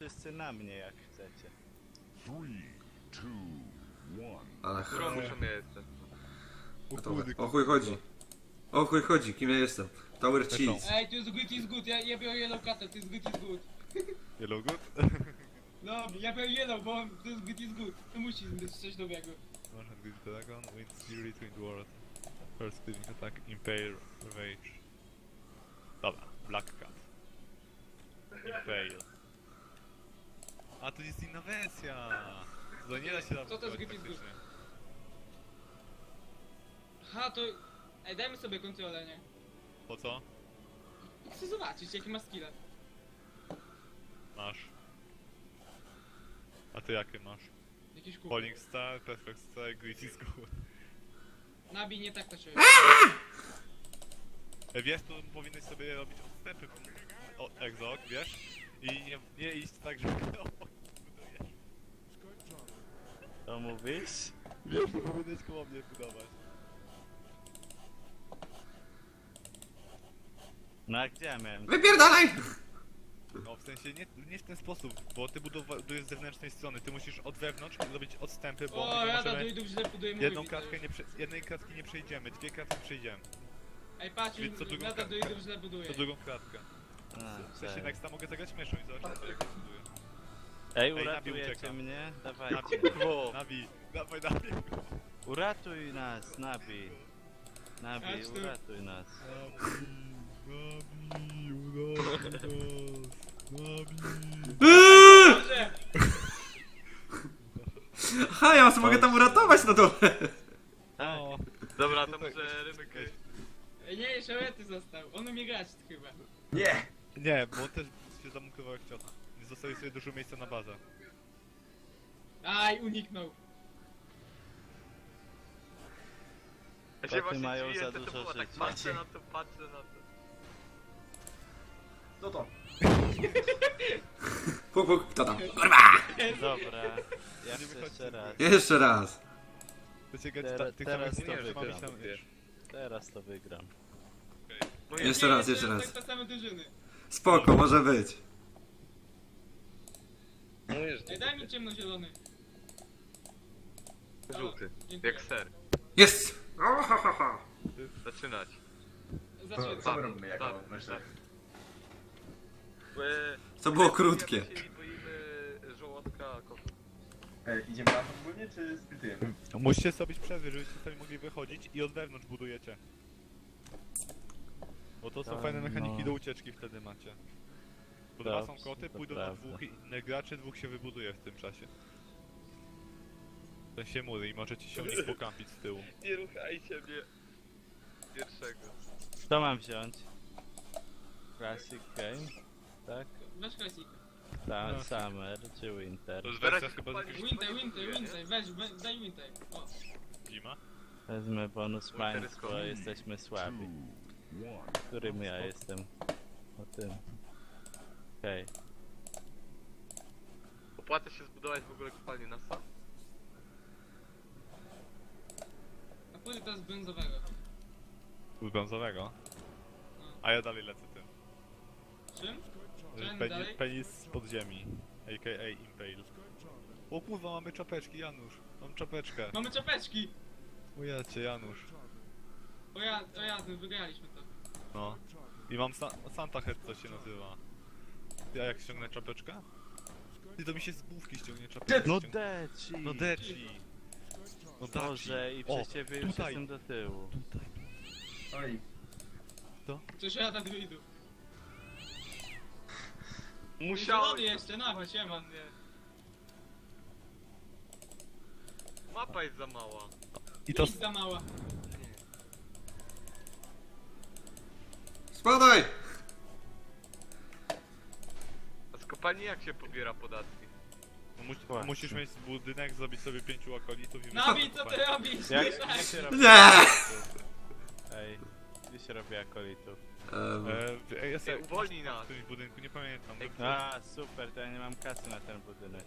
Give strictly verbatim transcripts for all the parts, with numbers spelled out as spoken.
wszyscy na mnie jak chcecie. Ale Którą muszą ja jestem? gotowe. O chuj chodzi. O chuj chodzi, kim ja jestem? Tower Cheese. Ej, to jest good, is good, ja, ja biorę yellow cut'a, to jest good, is good. Yellow good? No, ja biorę yellow, bo to jest good, is good. To musi być coś dobrego. One hand with dragon, wins fury to world. First cleaning attack, impale, rage. Dobra, black cat. Impale. A to jest inna wersja! To nie da się Co to jest good, is good? faktycznie. Aha, to... Ej, dajmy sobie kontrolę, nie? Po co? Chcę zobaczyć, jaki ma skilla. Masz. A ty jakie masz? Jakiś kół. Falling Star, Perfect Star, Greasy Skull. Nabij, nie tak to się E, Wiesz, tu powinieneś sobie robić odstępy od egzok, wiesz? I nie, nie iść tak, że... To mówisz? Wiesz, to powinieneś koło mnie budować. No a gdzie ja miałem? Wypierdalaj! No w sensie nie, nie w ten sposób, bo ty budujesz z zewnętrznej strony, ty musisz od wewnątrz zrobić odstępy, bo O, my nie rada możemy... druidów źle buduje mój Jedną widzę kratkę już. nie prze... jednej kratki nie przejdziemy, dwie kratki przejdziemy. Ej, patrz, Więc co drugą rada kratkę? druidów źle buduje. To drugą kratkę. A, W sensie tak. Nexta mogę zagrać myszą i zobaczyć co jak to buduje. Ej, Nabi uratujecie ucieka. mnie? Nabi, Dawajcie. Nabi, dawaj Nabi. Uratuj nas, Nabi. Nabi, Chodź tu. uratuj nas. Nabi, uratuj nas, Nabi. Eee! Dobrze! Aha, ja was mogę tam uratować na dole. Tak. O, Dobra, to Tutaj- może Rymek... Ej, nie, Szorety został. On umie grać chyba. Nie. nie, bo on też się zamunkował jak ciota. Nie zostawił sobie dużo miejsca na bazę. Aj, uniknął. Ja Koty się właśnie mają dziwię, za to dużo było tak życia. patrzę na to, patrzę na to. No to. Puk, puk, kto tam? Kurwa! Dobra, ja Nie chcę wychodźcie jeszcze z raz. Jeszcze raz. Chcecie grać Teraz- ta- tych teraz samych to stron, wygram. mamy tam wiesz. Teraz to wygram. Bo Jeszcze Nie, raz, to jeszcze jest raz. tak te same drużyny. Spoko, może być. Ej, daj mi ciemnozielony. Żółty, Dziękuję. jak ser. Jest! Zaczynać. Zaczynamy. Co my robimy jako myślę? To było krótkie. My się boimy żołądka kotów. Ej, idziemy na to ogólnie, czy splitujemy? Musicie zrobić przerwy, żebyście sobie mogli wychodzić i od wewnątrz budujecie. Bo to są Tak, fajne mechaniki no. do ucieczki wtedy macie. Bo dwa są Dobrze, koty, to pójdą na prawda. dwóch innych graczy, dwóch się wybuduje w tym czasie. Ten się mury i możecie się u nich pokampić z tyłu. Nie ruchajcie mnie. Pierwszego. Co mam wziąć? Classic Game? Tak? Weź klasika. Ta, No. Summer czy Winter? To jest Teraz wersja chyba z pali- jakiegoś Winter, winter, winter. Weź, we, daj winter. O. zima? Wezmę bonus Winter mind, is bo coming. jesteśmy słabi. Którym ja jestem? O tym. Okej. Opłaca się zbudować w ogóle kopalnię na sam? A pójdę teraz z brązowego. Z brązowego. No. A ja dalej lecę tym. Czym? Czym Penis, dalej? penis z podziemi. A k a. Impale. O kurwa, mamy czapeczki, Janusz. Mam czapeczkę. Mamy czapeczki! Ujacie, Janusz. O ja, o ja, wygraliśmy to. No. I mam sa Santa Head, co się nazywa. Ja jak ściągnę czapeczkę? Ty to mi się z główki ściągnie czapeczkę. No ściąg- deci! No deci! No daci. Boże, i O, przez ciebie już tutaj. jestem do tyłu. Oj, Coś rada druidów. Musiałem. Zielony jeszcze, nawi, siema. Mapa jest za mała. I to... Nic za mała. Spadaj! A z kopalni jak się pobiera podatki? No, mus Właśnie. musisz mieć budynek, zrobić sobie pięciu akolitów i... Nawi, co ty robisz? Jak, Nie jak się robi Nie! akolitów? Ej, gdzie się robi akolitów? Um, E, ja sobie Ej, uwolnij nas. w którymś budynku, nie pamiętam. A, super, to ja nie mam kasy na ten budynek.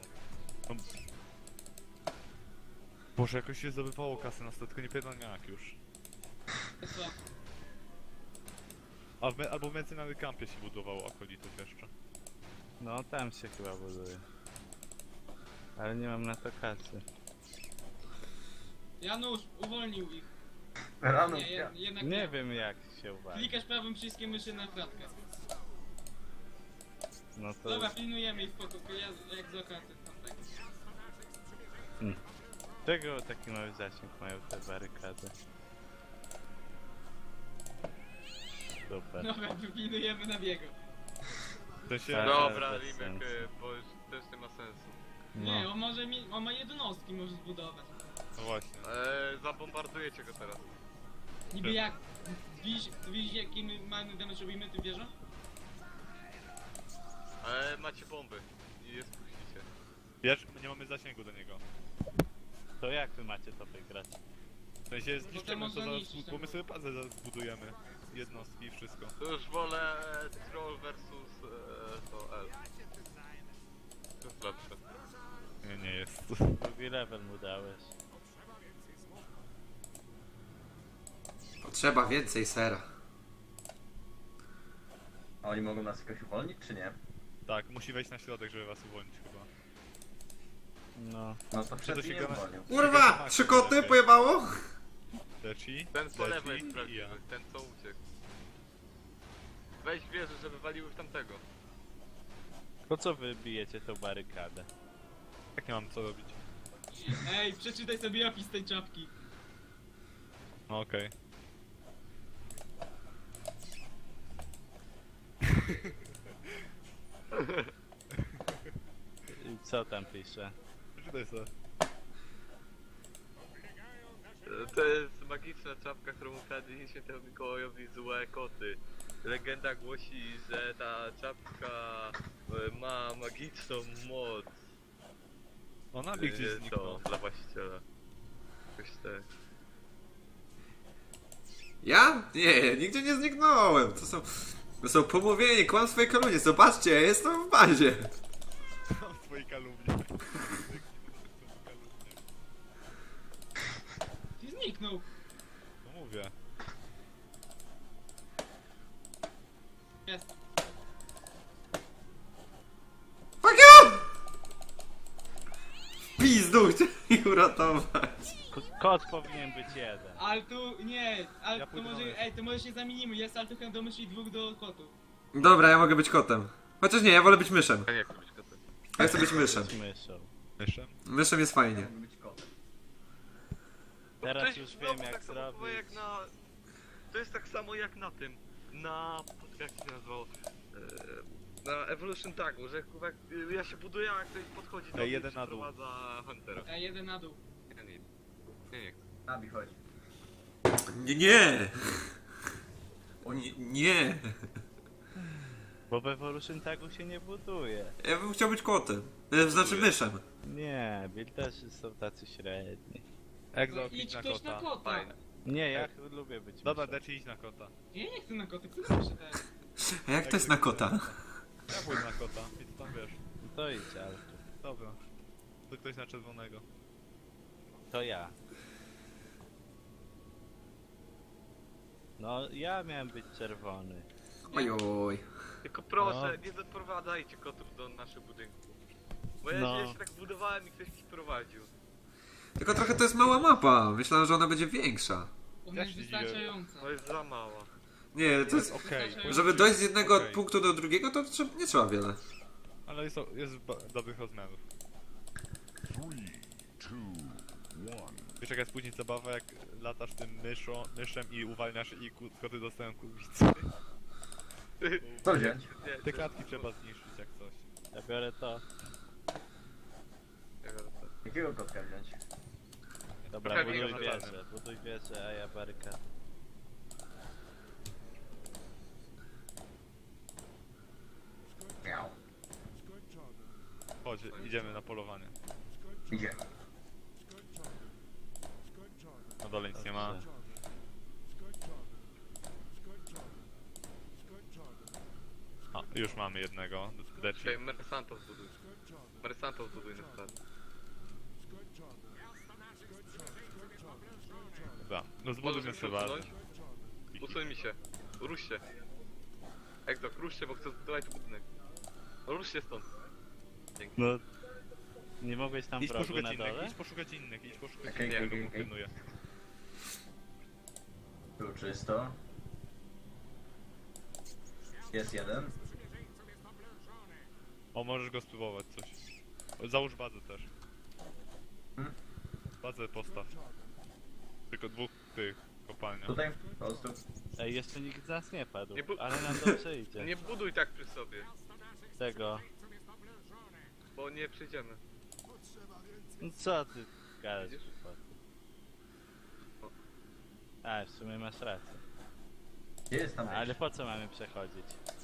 Boże, jakoś się zdobywało kasy na statku, nie pamiętam jak już. Co? A w me albo w Mercenary Campie się budowało akolitów jeszcze. No tam się chyba buduje. Ale nie mam na to kasy. Janusz, uwolnił ich. Rano, Nie, ja. je, jednak Nie nie. wiem jak się uwali. Klikasz prawym przyciskiem myszy na klatkę. No to Dobra, pilnujemy ich w pokoju, ja jak z oka ty tam tak. czego taki mały zasięg mają te barykady? Super. Dobra, pilnujemy na biegu. To się... Tak. Dobra, bez Limek, sensu. y, bo już też nie ma sensu. Nie, No. on może mi, on ma jednostki, może zbudować. No właśnie. Eee, zabombardujecie go teraz. Niby jak, widzisz, widzisz jaki my mamy damage robimy tym wieżą? Eee, macie bomby i je spuścicie. Wiesz, my nie mamy zasięgu do niego. To jak wy macie to wygrać? W sensie zniszczymy to można zaraz, niszczyć, bo tak. my sobie bazę zaraz zbudujemy. Jednostki i wszystko. To już wolę troll versus e, to L. To jest lepsze. Nie, nie jest. Drugi level mu dałeś. Potrzeba więcej sera. A oni mogą nas jakoś uwolnić, czy nie? Tak, musi wejść na środek, żeby was uwolnić chyba. No. No to przed się nie gada- uwolnił. Kurwa! Trzy koty pojebało? Deci, Ten po lewej jest Deci i ja. prawdziwy, ten co uciekł. Weź wieżę, żeby waliły w tamtego. Po co wy bijecie tą barykadę? Jak nie mam co robić? Ej, przeczytaj sobie opis tej czapki. No okej. I co tam pisze? Czytaj sobie. E, To jest magiczna czapka, którą ukradli świętemu Mikołajowi złe koty. Legenda głosi, że ta czapka e, ma magiczną moc. Ona by gdzieś E, zniknął. To dla właściciela. Jakoś tak. Ja? Nie, nigdzie nie zniknąłem. To są... To są pomówienie, kłamstwo i kalunie. Zobaczcie, ja jestem w bazie. Mam twojej kalumnie. Ty zniknął. No mówię. Jest. Fuck you! Pizdu, chcieli uratować. Ko- Kot powinien być jeden. Ale tu, nie, ale Ja to pójdę na może, mysz. ej, to może się zamienimy, jest altuchem do myszy i dwóch do kotów. Dobra, ja mogę być kotem. Chociaż nie, ja wolę być myszem. Ja nie chcę być kotem. Ja chcę być myszem. Z myszą. Myszem? Myszem jest Ja fajnie. mogę być kotem. Teraz To jest już znowu wiem jak tak samo zrobić. jak na... To jest tak samo jak na tym. Na... Jak się nazywało? E, Na Evolution Tagu, że kurwa, jak ja się buduję, a jak ktoś podchodzi do Ej, mnie jeden i na dół. przyprowadza Huntera. Ej, jeden na dół. Nie, nie, nie, nie chcę. Nabi chodzi. Nie, nie. O nie, nie. Bo w Evolution Tagu się nie buduje. Ja bym chciał być kotem. E, Znaczy myszem. Nie, builderzy są tacy średni. Egzo, No, idź idź na ktoś na kota. kota. Fajne. Nie, ja ch- lubię być Dobra, myszą. Deci idź na kota. Ja nie chcę na koty, kto myszy teraz? A jak to jest na kota? Ja pójdę na kota i ty tam wiesz. No to idź, Alku. Dobra. To ktoś na czerwonego. To ja. No, ja miałem być czerwony. Ojoj. Tylko proszę, No. nie doprowadzajcie kotów do naszych budynków. Bo ja, No. ja się tak budowałem i ktoś mi prowadził. Tylko trochę to jest mała mapa. Myślałem, że ona będzie większa. Ona Ja jest się dziwię. wystarczająca. To jest za mała. Nie, to jest... Okej. Żeby dojść z jednego Okej. punktu do drugiego, to trze- nie trzeba wiele. Ale jest, jest ba- dobrych rozmiarów. Wiesz jaka jest później zabawa, jak latasz tym myszą, myszem i uwalniasz i ku- koty dostają kurwicy. Co wziąć? Nie, Te klatki trzeba zniszczyć jak coś. Ja biorę to. nie, nie, Jakiego kotka wziąć? Dobra, Trochę buduj mniej wieżę, buduj wieżę, a ja barykad. Miał. Chodź, idziemy na polowanie. Gdzie? Na dole nic nie ma. Dobrze. A, już mamy jednego. Deci. Czekaj, Mersantów zbuduj. Mersantów zbuduj na przykład. Dobra, no zbudujmy Możesz sobie mi bazę. usunąć? Usuń mi się. Rusz się. Egzok, rusz się, bo chcę zbudować budynek. Rusz się stąd. Dzięki. No... Nie mogłeś tam Idź wrogu poszukać na innych, dole? idź poszukać innych, idź poszukać Okej, innych, okej, kogo okej. pilnuję. Tu czysto. Jest jeden. O, możesz go spróbować coś. O, załóż bazę też. Hmm? Bazę postaw. Tylko dwóch tych kopalniach. Tutaj? Po prostu. Ej, jeszcze nikt z nas nie padł, Nie bu- ale nam dobrze idzie. Nie buduj tak przy sobie, Tego... bo nie przyjdziemy. No co ty gadasz? Widzisz? A, w sumie masz rację. Gdzie jest tam? Ale po co mamy przechodzić?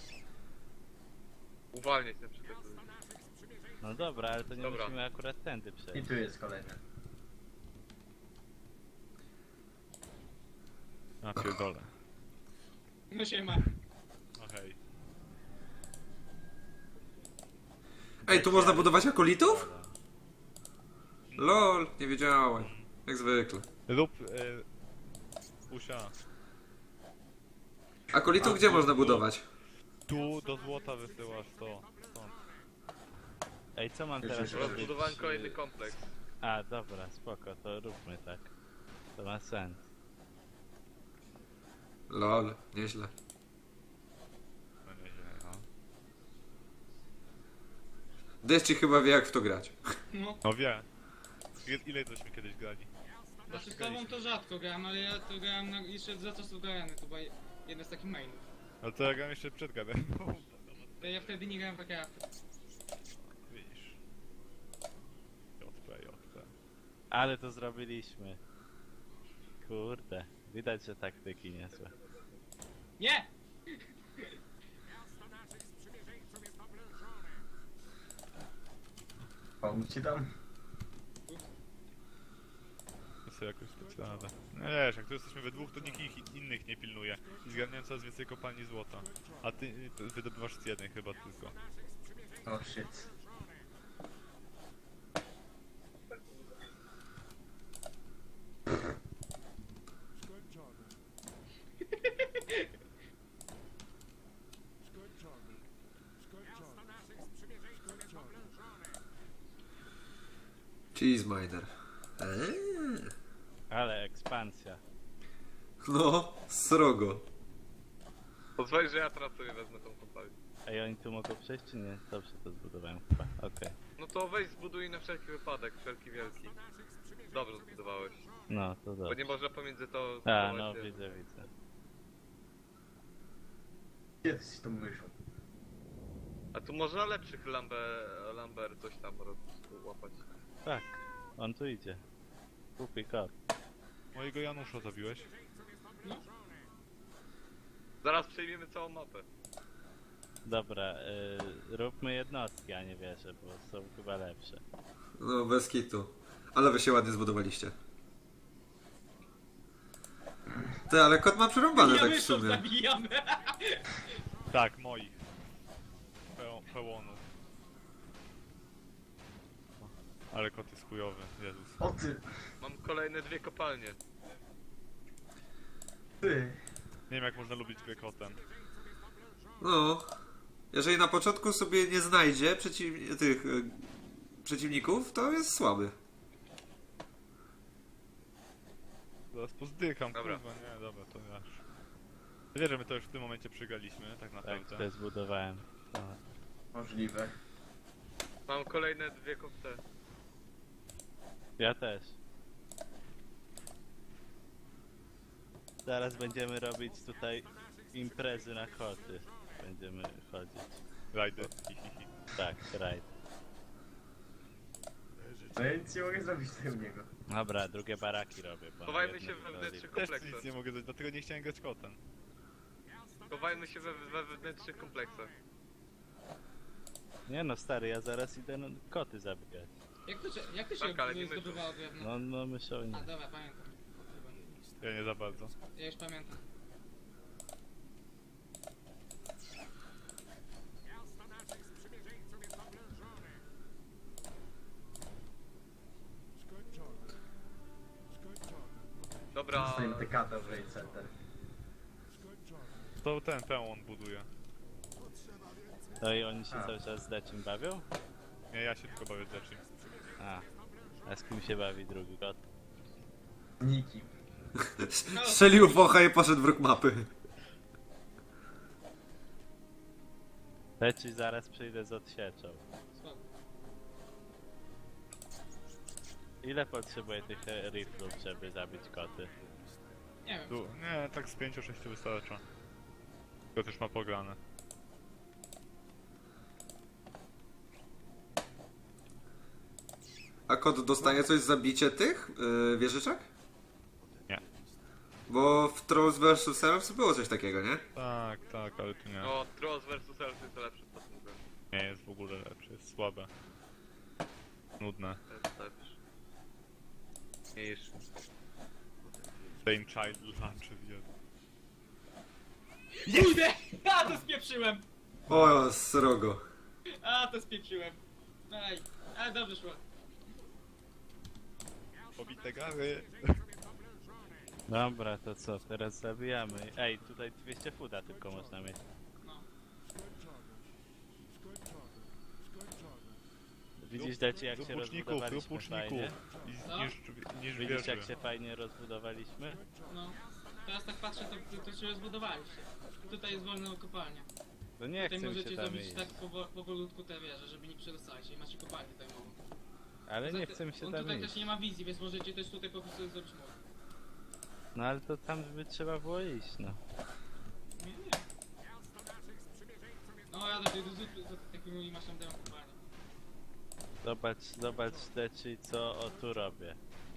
Uwalniać na przykład. No dobra, ale to nie Dobra. musimy akurat tędy I przejść. tu jest kolejny. A pierdolę. No się ma. Okej. Ej, tu można budować akolitów? Lol, nie wiedziałem. Jak zwykle. Lub... Y, Usia. Akolitów gdzie można budować? Tu do złota wysyłasz to. Stąd. Ej, co mam Już, teraz już, już. robić? Rozbudowałem kolejny kompleks. A, dobra, spoko, to róbmy tak. To ma sens. Lol, nieźle. No nieźle, no. Deszczy chyba wie jak w to grać. No. No wie. Ile- Ile żeśmy kiedyś grali? Znaczy z tobą to rzadko gram, ale ja to grałem na, jeszcze za czasów Garany, to była jedna z takich mainów. No to ja gram jeszcze przed gadem. To ja wtedy nie grałem w Warcrafta. Widzisz. J P, J P. Ale to zrobiliśmy. Kurde, widać, że taktyki niezłe. Nie! Pomóc ci tam? To sobie jakoś dać radę. No wiesz, jak tu jesteśmy we dwóch, to nikt ich innych nie pilnuje. I zgarniałem coraz więcej kopalni złota. A ty y, to wydobywasz z jednej chyba tylko. O oh, shit. Cheese miner. Eee. Ale ekspansja. No, srogo. Pozwól, że ja teraz sobie wezmę tą kopalnię. Ej, oni tu mogą przejść czy nie? Dobrze to zbudowałem chyba, okej. No to weź zbuduj na wszelki wypadek, wszelki wielki. Dobrze zbudowałeś. No, to Bo dobrze. nie można pomiędzy to A, zbudować, no wiesz. widzę, widzę. Gdzie ty jesteś tą myszą? A tu można lepszych lamber, lamber coś tam roz, łapać. Tak, on tu idzie. Głupi kot. Mojego Janusza zabiłeś? Zaraz przejmiemy całą mapę. Dobra, y, róbmy jednostki, a nie wieże, bo są chyba lepsze. No, bez kitu. Ale wy się ładnie zbudowaliście. Ty, ale kot ma przerąbane Ja tak w myszą sumie. zabijam! Tak, moich. Pe pełonów. Ale kot jest chujowy, Jezus. O ty! Mam kolejne dwie kopalnie. Ty! Nie wiem jak można lubić grę kotem. No. Jeżeli na początku sobie nie znajdzie przeciw... tych... y, przeciwników, to jest słaby. Zaraz pozdycham, Dobra. kurwa, nie, dobra, to ja. Wiesz, że my to już w tym momencie przegraliśmy, tak Tak, naprawdę. to zbudowałem. To... Możliwe. Mam kolejne dwie kopte. Ja też. Zaraz będziemy robić tutaj imprezy na koty. Będziemy chodzić. Rajdy, hi, hi, hi. Tak, rajd. No ja nic nie mogę zrobić tutaj u niego. Dobra, drugie baraki robię. bo Chowajmy jedno się wychodzi. wewnętrznych Też kompleksach. nic nie mogę zrobić, dlatego nie chciałem grać kotem. Chowajmy się we, we wewnętrznych kompleksach. Nie no stary, ja zaraz idę no, koty zabijać. Jak to się, jak to się Tak, ale nie myszą. zdobywało drewno? No, no myślę nie. A dobra, pamiętam. Ja nie za bardzo. Ja już pamiętam. Dobra, Dostajemy te kata w Raid Center. To ten pełon buduje. No i oni się A. cały czas z Deczym bawią? Nie, ja się tylko bawię z Deczym. A. A z kim się bawi drugi kot? Niki. Strzelił focha i poszedł w róg mapy. Deczy zaraz przyjdę z odsieczą. Spoko. Ile potrzebuję tych e, riflów, żeby zabić koty? Nie wiem. Tu, nie, tak z pięciu sześciu wystarcza. Tylko też ma pograne. A kot dostaje coś za bicie tych yy, wieżyczek? Nie. Bo w Trolls versus. Elves było coś takiego, nie? Tak, tak, ale tu nie. No, Trolls versus. Elves jest lepszy stosunek. Nie jest w ogóle lepszy, jest słabe. Nudne. To jest lepszy. Mniejszy. Same child lunch jest. Kurde! A, to spieprzyłem! O, srogo. A, to spieprzyłem. Ej, ale dobrze szło. Pobite gary. Dobra, to co? Teraz zabijamy. Ej, tutaj dwieście fuda tylko można mieć. No. Widzisz, Deci, jak Rób się łuczników, rób rozbudowaliśmy łuczników. fajnie? I Co? niż, niż Widzisz, wieży. jak się fajnie rozbudowaliśmy? No. Teraz tak patrzę, to, to, to się rozbudowaliście. Tutaj jest wolna kopalnia. No nie Tutaj chcę mi się możecie tam zrobić iść. tak powo- powolutku te wieże, żeby nie przedostali się i macie kopalnię tutaj mogą. Ale nie chcę mi się On tam tutaj iść. też nie ma wizji, więc możecie też tutaj po prostu zrobić mur. No ale to tam by trzeba było iść, no. Nie, nie. No ja do tej do zupy, to takiego nie masz tam dają kopalnię. Zobacz, zobacz, Deci, co o tu robię.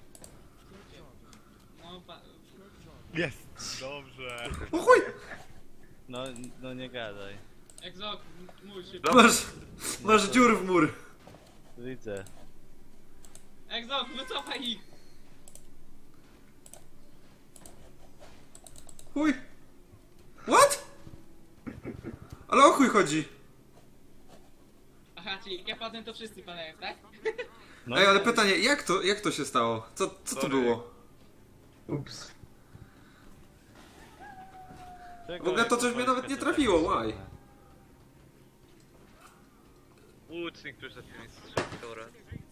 No, pa... Jest! Dobrze. O chuj! No, no nie gadaj. Egzok, mój się. Masz, masz dziur w mur. Widzę. Egzok, wycofaj ich! Chuj. What? Ale o chuj chodzi. Aha, czyli jak ja padłem, to wszyscy padają, tak? No, Ej, ale pytanie, jak to, jak to się stało? Co, co to Sorry. było? Ups. czego W ogóle to jak coś mnie wojska nawet nie się trafiło, tak why? ścina? Łucznik przyszedł mi strzelić tora.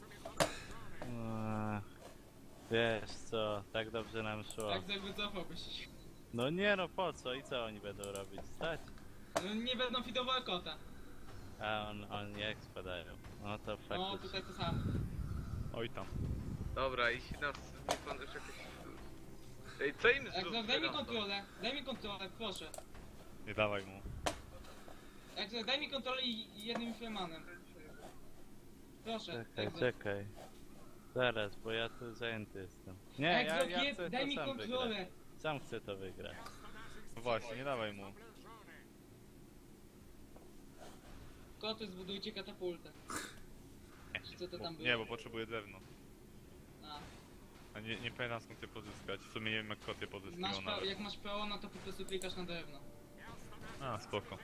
Ach, wiesz co, tak dobrze nam szło. Egzok, wycofałbyś się. No nie no, po co? I co oni będą robić? Stać? No nie będą fidowały kota. A on, oni jak spadają. No to No, faktycznie. tutaj to samo. Oj tam. Dobra, jeśli nas nie pan już jakieś... Ej, co im Egzok, daj mi kontrolę, daj mi kontrolę, proszę. Nie dawaj mu. Egzok, daj mi kontrolę i i jednym flemanem. Proszę, Czekaj, Egzok. czekaj. Zaraz, bo ja tu zajęty jestem. Nie, ja, Egzok, ja je- chcę daj to mi sam kontrolę. wygrać. Sam chcę to wygrać. No właśnie, nie dawaj mu. Koty, zbudujcie katapultę. Czy co to Bo, tam było? nie, bo potrzebuję drewno. A. A nie, nie pamiętam skąd je pozyskać. W sumie nie wiem jak kot je pozyskiwał Masz pe- nawet. jak masz pełno, to po prostu klikasz na drewno. A, spoko.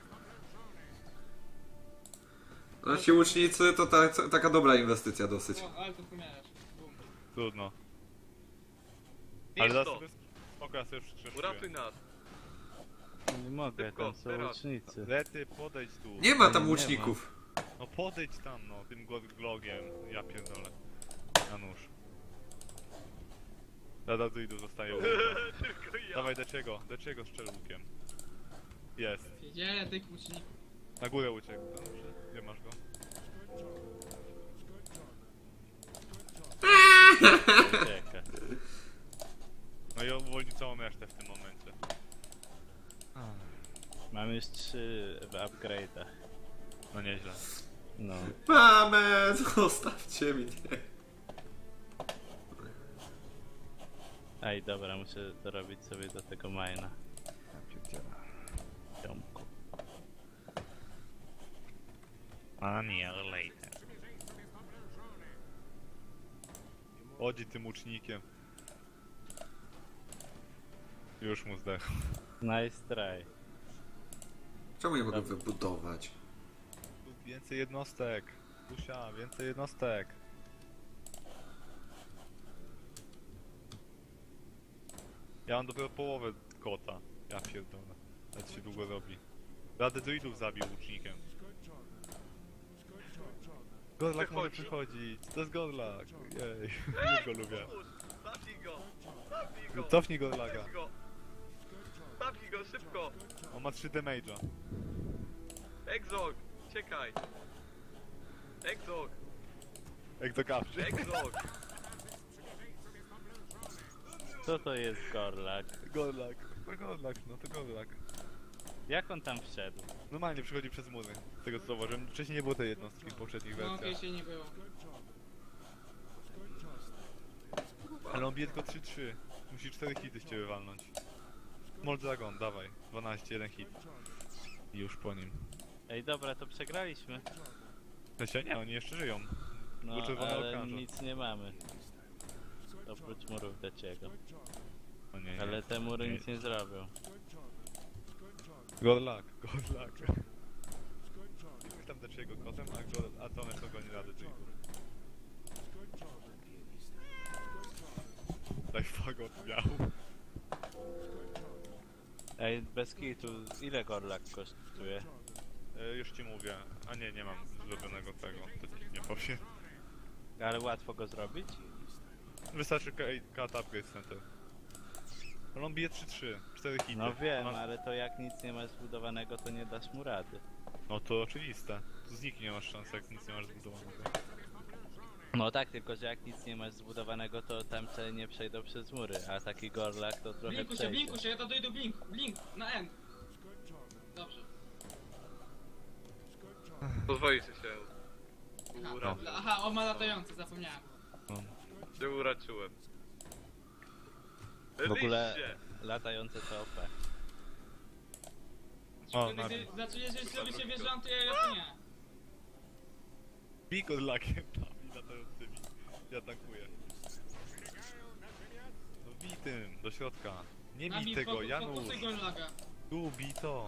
No ci łucznicy to ta, taka dobra inwestycja dosyć. O, ale to pomierasz. Bum. Trudno. Ale Ale zaraz to! sobie... Spoko, ja sobie przykrzeszuję. Uratuj nas! Nie mogę, Szybko, tam są teraz. łucznicy. Lety, podejdź tu. Nie ma tam Nie ma. łuczników. No podejdź tam no, tym go- glogiem. Ja pierdolę. Na nóż. Lada druidu zostaje u mnie. Tylko ja! Dawaj deczego, deczego strzel łukiem. Jest. Wiedziałem tych łuczników. Na górę uciekł. Dobrze. Gdzie masz go? Ucieka. No i uwolni całą resztę w tym momencie. Mam już trzy w upgrade'ach. No nieźle. No. Mamę, zostawcie mnie. Ej, dobra, muszę dorobić sobie do tego mina. Ziomku. Annihilator. Chodzi tym łucznikiem. Już mu zdechł. Nice try. Czemu nie mogę wybudować? Tu więcej jednostek. Tusia, więcej jednostek. Ja mam dopiero połowę kota. Ja pierdolę. Tak się długo robi. Radę druidów zabił łucznikiem. Godlak może Wychodzi. przychodzić. To jest Godlak. Jej. Już go lubię. Cofnij go! Cofnij go! Cofnij Godlaka. Cofnij go! Cofnij go, szybko! On ma trzy damage'a. Exog! Czekaj! Exog! Jak to kaprzy. Exog! Co to jest Gorlak? Godlak. To Godlak, no to Godlak. Jak on tam wszedł? Normalnie przychodzi przez mury. Z tego co zauważyłem. Wcześniej nie było tej jednostki w poprzednich No wersjach. okej, się nie było. Ale on bije tylko trzy trzy. Musi cztery hity z ciebie walnąć. Mold Dragon, dawaj. dwanaście, jeden hit. I już po nim. Ej, dobra, to przegraliśmy. Znaczy, nie, oni jeszcze żyją. No, Był czerwony ale okrążek. nic nie mamy. Oprócz murów Deciego. O nie, nie. Ale te mury Nie. nic nie zrobią. Godlak, Godlak. Tam Deciego kotem, a, God, a Tomek to goni rady Jiggle. Daj fagot miał. Ej, bez kitu, ile Gorlak kosztuje? E, już ci mówię. A nie, nie mam zrobionego tego. To ci nie powiem. Ale łatwo go zrobić? Wystarczy cut upgrade center. Ale on bije trzy trzy, cztery hity. No wiem, Ma- ale to jak nic nie masz zbudowanego, to nie dasz mu rady. No to oczywiste. Z nikim nie masz szans, jak nic nie masz zbudowanego. No tak, tylko że jak nic nie masz zbudowanego, to tam te nie przejdą przez mury, a taki Gorlak to trochę Blinku się, przejdzie. blinku się, ja to dojdę blink, blink, na end. Dobrze. Pozwolicie się. Aha, Ura... aha, on ma latający, zapomniałem. No. Się uraczyłem. W ogóle Liście! latające to O P. O, Znaczy, Marvin. gdy- znaczy jeżeli sobie się wjeżdżam, to ja raczej nie. Bij Godlakiem tam i latającymi. Ja tankuję. No bij tym, do środka. Nie bij Nabij tego, fokus, Janusz. fokusy Gorlaga. Tu, bij to.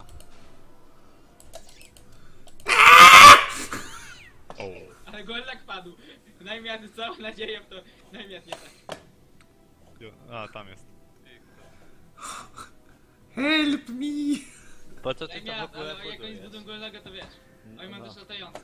O. Ale Gorlag padł. Najmiast całą nadzieję w to. Najmiast nie tak. Jo, a, tam jest. Help me! Po co ty to w Najmiast, ogóle ale jak oni zbudują budujesz? Gorlaga, to wiesz. Oni mają No. też latające.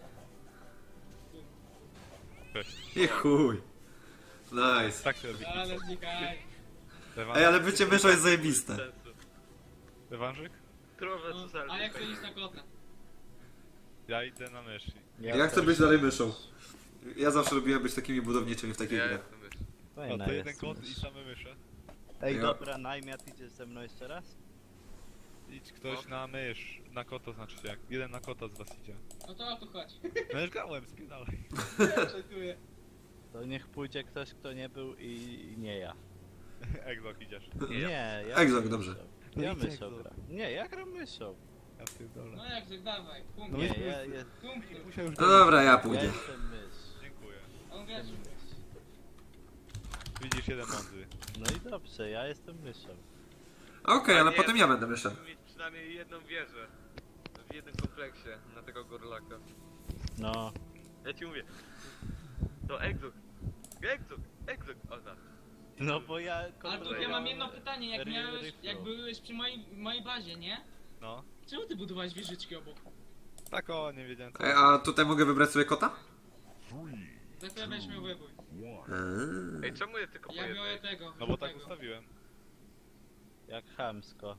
Cześć. I chuj. Nice. Tak się robi. Ale znikaj. Ej, ale bycie myszą jest zajebiste. Sensu. Rewanżyk? Trochę No, co ale jak chcesz iść na kota? Ja idę na myszy. Ja chcę być dalej myszą. Ja zawsze lubiłem być takimi budowniczymi w takich Ja grach. jestem mysz. A Fajna to jeden jest kot mysz. i same mysze. Ej, Ja- dobra, Najmiat, idziesz ze mną jeszcze raz? Idź ktoś No. na mysz. Na kota znaczy się. Jak jeden na kota z was idzie. No to o tu chodź. No już grałem, spierdalaj. Czekuję. To niech pójdzie ktoś, kto nie był i nie ja. Egzok idziesz. Nie, ja Egzok, gram dobrze. myszą. No Ja idź myszą Egzok. gram. Nie, ja gram myszą. Ja pierdolę. No jak to, dawaj. Punkt. No Nie, myśmy- ja, ja, Punkty. Musiał już No dobra, ja ja pójdę. jestem mysz. Dziękuję. On wiesz. Jestem mysz. Widzisz jeden mądry. No i dobrze, ja jestem myszą. Okej, A ale nie, potem ja będę myszą. musimy mieć przynajmniej jedną wieżę. W jednym kompleksie na tego Gorlaka. No, Ja ci mówię. To Exog. Exog, Exog. O tak. no bo ja... Ale tu ja mam jedno pytanie, jak Ry- miałeś, ryflu. jak byłeś przy mojej, mojej bazie, nie? No. Czemu ty budowałeś wieżyczki obok? Tak o, nie wiedziałem co. Ej, a tutaj mogę wybrać sobie kota? Za chwilę będziesz miał wybór. Eee. Ej, czemu jest tylko po Ja biorę jednej? tego. No bo tak żółtego. ustawiłem. Jak chamsko.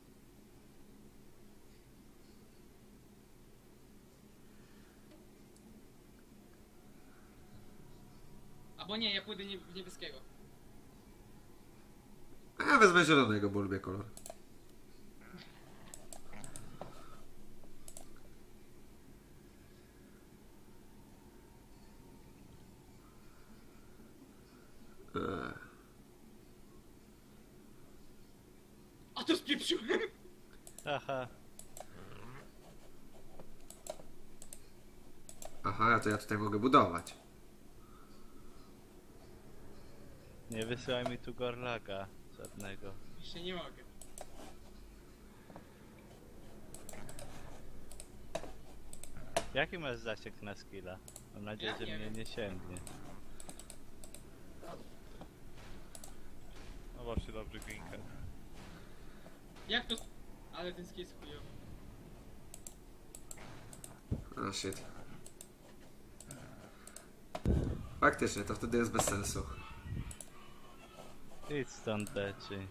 Albo nie, ja pójdę nie, w niebieskiego. A ja wezmę zielonego, bo lubię kolor. Eee. A to spieprzyłem! Aha. Aha, to ja tutaj mogę budować. Nie wysyłaj mi tu Gorlaga żadnego. Jeszcze nie mogę. Jaki masz zasięg na skilla? Mam nadzieję, Ja że nie mnie wiem. nie sięgnie. No właśnie, dobry green cat. Jak to... Ale ten skill jest chujowy. A shit. Faktycznie, to wtedy jest bez sensu. Idź stąd, Dechi.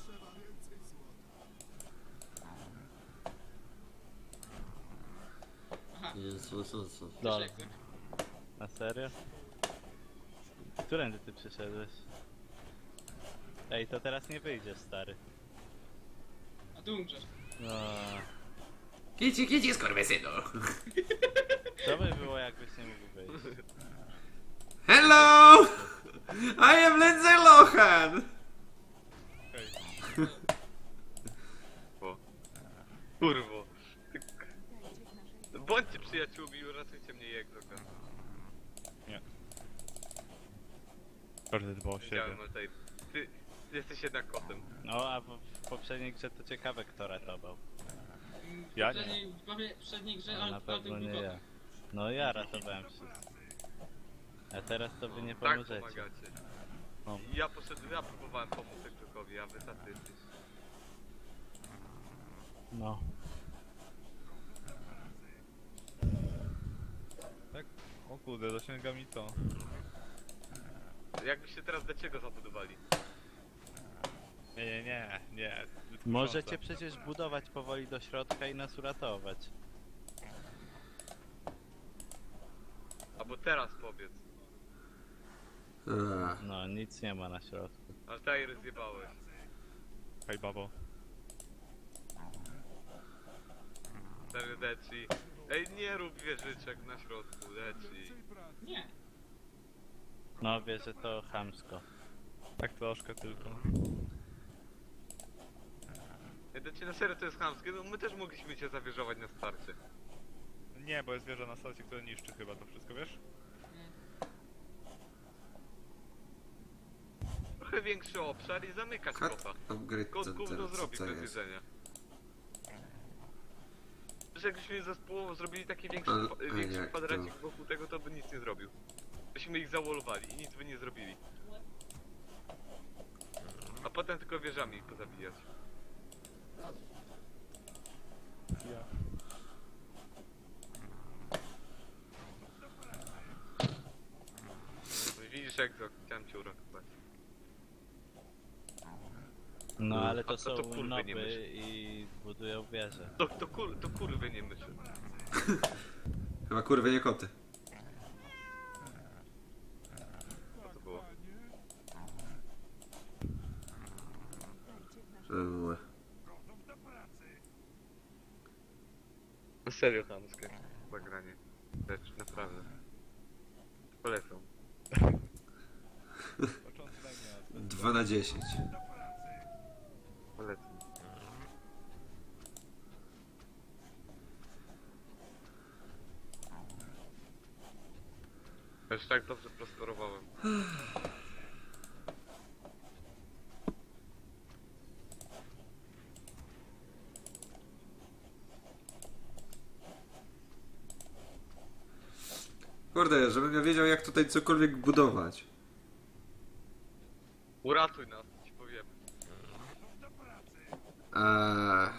Aha, Jezus, Jezus. Dol. jeszcze jak Na serio? Którędy ty przyszedłeś? Ej, to teraz nie wyjdziesz, stary. A tu umrzesz. No, Kici, kici, skurwysynu! co by było, jakbyś nie mógł wyjść? Hello! I am Lindsay Lohan! Okej. O. Kurwo. Ty... Bądźcie przyjaciółmi i uratujcie mnie jak do końca. Każdy dba o siebie. Wiedziałem o tej... Ty... Ty jesteś jednak kotem. No, a w, w poprzedniej grze to ciekawe, kto ratował. Mm, w Ja nie. poprzedniej- W poprzedniej- poprzedniej grze No, ale na pewno był nie kotem. ja. No, ja ratowałem wszystkich. A teraz to wy nie Tak pomożecie. pomagacie. No. I ja poszedłem, ja próbowałem pomóc Tektokowi, a wy tacy jesteś. No. Tak? O kurde, dosięga mi to. Jakbyście teraz do czego zabudowali? Nie, nie, nie, nie. zbyt Możecie kuszące. przecież budować powoli do środka i nas uratować. Albo teraz powiedz. Ech. No, nic nie ma na środku. Altair zjebałeś. Hej, babo. Serio, Dechi. Ej, nie rób wieżyczek na środku, Dechi. Nie. No, wiesz, że to chamsko. Tak troszkę tylko. Ej, Dechi, na serio to jest chamskie, no my też mogliśmy cię zawieżować na starcie. Nie, bo jest wieża na stacji, która niszczy chyba to wszystko, wiesz? Trochę większy obszar i zamykać Cut kota. upgrade Kot center, gówno co zrobi to bez jest? jedzenia. Że jakbyśmy zespołowo zrobili taki większy, Ale- kwa- a większy jak kwadracik to? wokół tego, to by nic nie zrobił. Byśmy ich zawolowali i nic by nie zrobili. A potem tylko wieżami pozabijać. Ja. No i widzisz jak to chciałem cię uratować. No, ale A to co są to kurwy nie noby myśl? i budują wieże. To, to, kur, to kurwy nie myślę. Chyba kurwy, nie koty. Co to było? Eee. No serio chamskie zagranie. Lecz naprawdę. Polecam. Początek daj mnie. dwa na dziesięć. Polecam. Już tak dobrze prosperowałem. Kurde, żebym ja wiedział, jak tutaj cokolwiek budować. Uratuj nas, ci powiemy. Eee...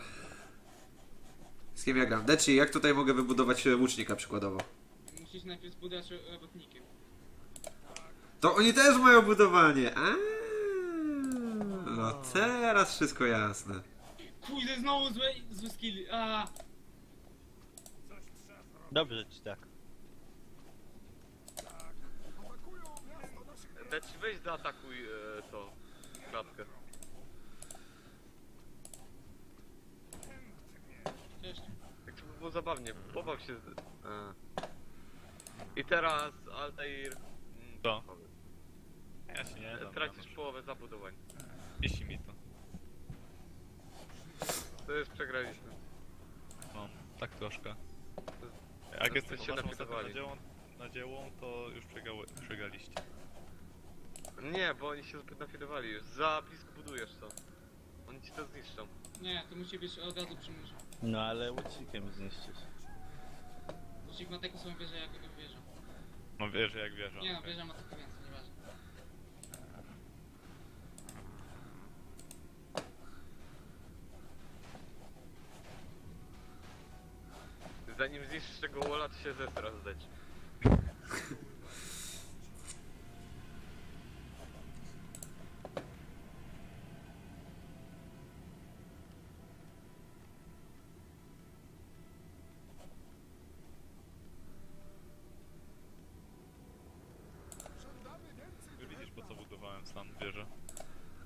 Z kim ja gram? Dechi, jak tutaj mogę wybudować e, łucznika przykładowo? Musisz najpierw zbudować ro- robotnikiem. To oni też mają budowanie! Aaaa, no teraz wszystko jasne. Kurde, znowu złe, złe skilly. A, Dobrze ci tak. Dechi, weź zaatakuj e, to. Klatkę. cześć. Tak to by było zabawnie. Pobaw się z... E. I teraz Altair... mm, Co? powiedz. Ja się nie dam. Tracisz Janusz. połowę zabudowań. Wisi mi to. To już przegraliśmy. No, tak troszkę. To Jak to jesteście się naszą ostatnią napitowali. nadzieją, nadzieją, to już przegały, przegraliście. Nie, bo oni się zbyt nafidowali już. Za blisko budujesz to. Oni ci to zniszczą. Nie, to musi być od razu przy murze. No, ale łucznikiem zniszczysz. Łucznik ma taką samą wieżę jak wieża. No wierzę jak wierzę. Nie no, okej. wieża ma trochę więcej, nieważne. Zanim zniszczysz tego walla, to się zestra zdać.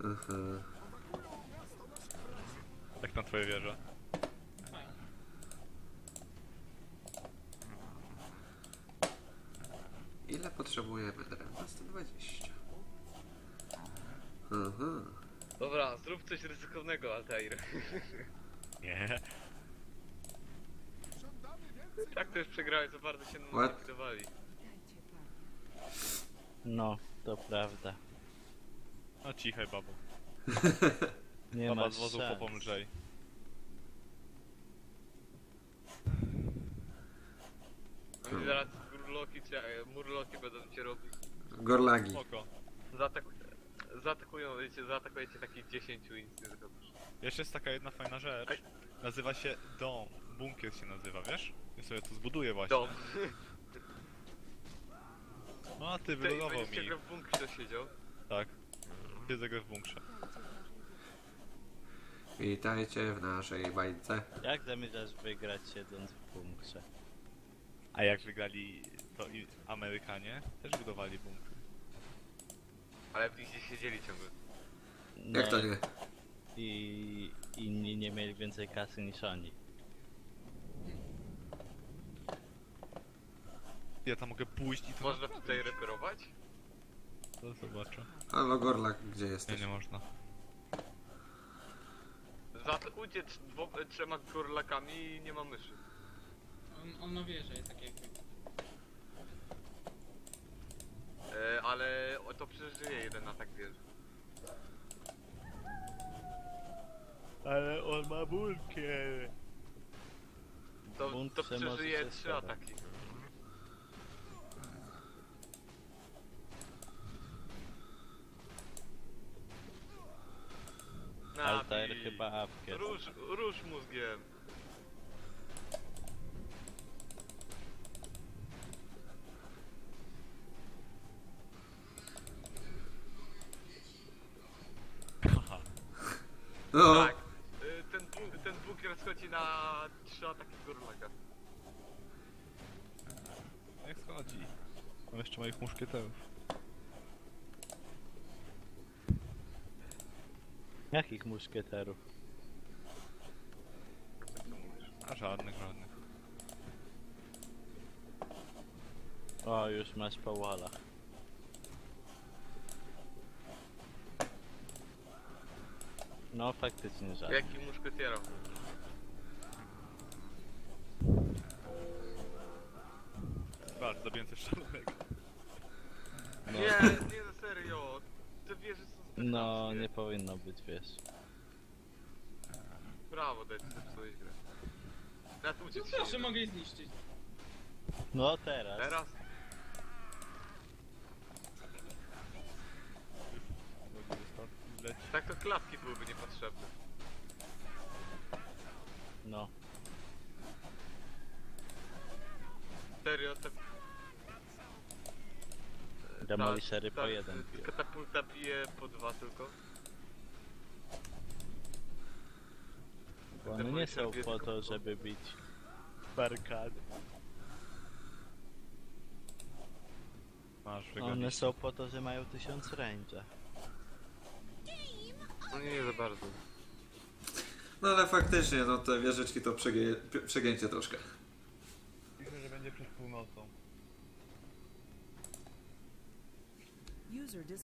Aha. Jak na twoje wieże? Fajnie. Ile potrzebujemy drewna? sto dwadzieścia. Aha. Dobra, zrób coś ryzykownego, Altair. Nie. Tak to już przegrałeś, za bardzo się What? naktywowali. No, to prawda. No cichaj, babo. Nie Baba masz z wozu szans. popą lżej. Oni zaraz murloki, czy e, murloki będą cię robić. Gorlagi. Spoko. Zaataku... Zaatakują, wiecie, zaatakujecie takich dziesięciu i nic nie zrobisz. Jeszcze jest taka jedna fajna rzecz. Aj. Nazywa się dom. Bunkier się nazywa, wiesz? Ja sobie to zbuduję właśnie. Dom. No a ty Ty wylogował będziesz mi. się w bunkrze siedział. Tak. Siedzę go w bunkrze. Witajcie w naszej bajce. Jak zamierzasz wygrać siedząc w bunkrze? A jak wygrali to i Amerykanie, też budowali bunkry. Ale w nich nie siedzieli ciągle. No, Jak to nie? I inni nie mieli więcej kasy niż oni. Ja tam mogę pójść i to... Można tutaj reperować? To zobaczę. Halo Gorlak, gdzie Nie, jesteś? nie można. Zaatakujcie trz- dwo- e, trzema gorlakami i nie ma myszy. On, on ma wieżę, jest taki jakby. E, ale o, to przeżyje jeden atak wieży. Ale on ma bunkier. To, to Bunkrze przeżyje może się trzy schować. ataki. Altair Nabij. chyba apkę. Rusz, rusz mózgiem. Haha. No, Tak. Y, Ten, bu- ten bunkier schodzi na trzy ataki gorlaka. Jak schodzi? Mam jeszcze moich muszkieterów. Jakich muszkieterów? A żadnych, żadnych. O, już masz po wallach. No faktycznie żadnych. Jaki muszketiera? Patrz, zabiję coś szalonego. No. Nie, nie na serio. Te wieże są zbyt No, chamskie. nie powinno być, wiesz. Brawo, daj zepsułeś grę. Teraz No uciec się proszę, nie da. mogę je zniszczyć. No teraz. Teraz? Leci. Tak to klapki byłyby niepotrzebne. No. Serio, te... Demoliszery Ta- po ta- jeden biją. Katapulta bije po dwa tylko. Bo one nie są po to, żeby bić barykady. Masz, One wygraliście. są po to, że mają tysiąc range'a. No nie, nie za bardzo. no ale faktycznie, no te wieżyczki to przegie, przegięcie troszkę. Myślę, że będzie przed północą. User